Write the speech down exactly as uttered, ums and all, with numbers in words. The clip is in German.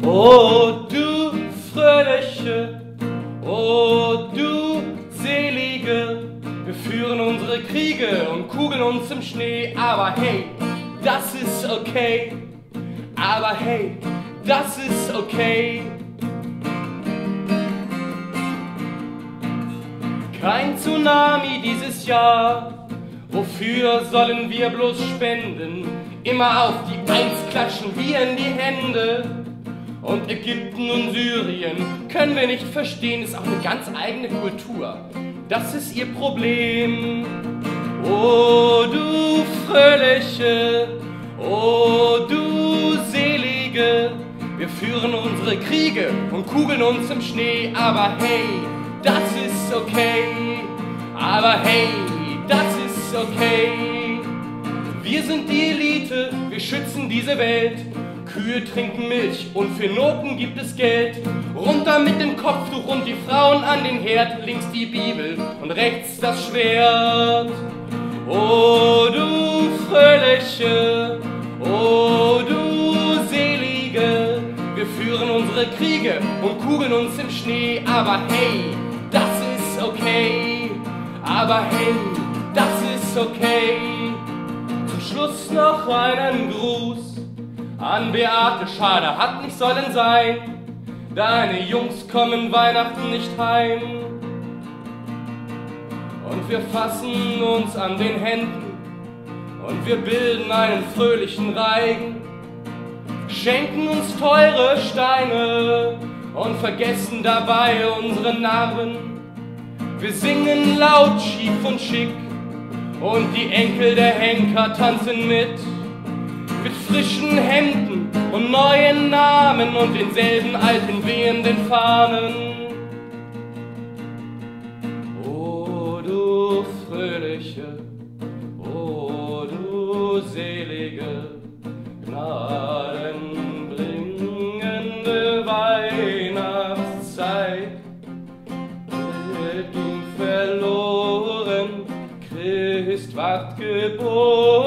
O du Fröhliche, o du Selige, wir führen unsere Kriege und kugeln uns im Schnee, aber hey, das ist okay, aber hey, das ist okay. Kein Tsunami dieses Jahr, wofür sollen wir bloß spenden? Immer auf die Eins klatschen wir in die Hände. Und Ägypten und Syrien können wir nicht verstehen, ist auch eine ganz eigene Kultur. Das ist ihr Problem. O du Fröhliche, o du Selige, wir führen unsere Kriege und kugeln uns im Schnee, aber hey, das ist okay, aber hey, das ist okay. Wir sind die Elite, wir schützen diese Welt. Kühe trinken Milch und für Noten gibt es Geld. Runter mit dem Kopftuch und die Frauen an den Herd. Links die Bibel und rechts das Schwert. O du Fröhliche, o du Selige, wir führen unsere Kriege und kugeln uns im Schnee, aber hey, das ist okay, aber hey, das ist okay. Zum Schluss noch einen Gruß an Beate, schade, hat nicht sollen sein. Deine Jungs kommen Weihnachten nicht heim. Und wir fassen uns an den Händen und wir bilden einen fröhlichen Reigen, schenken uns teure Steine und vergessen dabei unsere Narben. Wir singen laut, schief und schick und die Enkel der Henker tanzen mit. Mit frischen Hemden und neuen Namen und denselben alten wehenden Fahnen. O du Fröhliche, o du Selige, gnadenbringende Weihnachtszeit. Welt ging verloren, Christ ward geboren.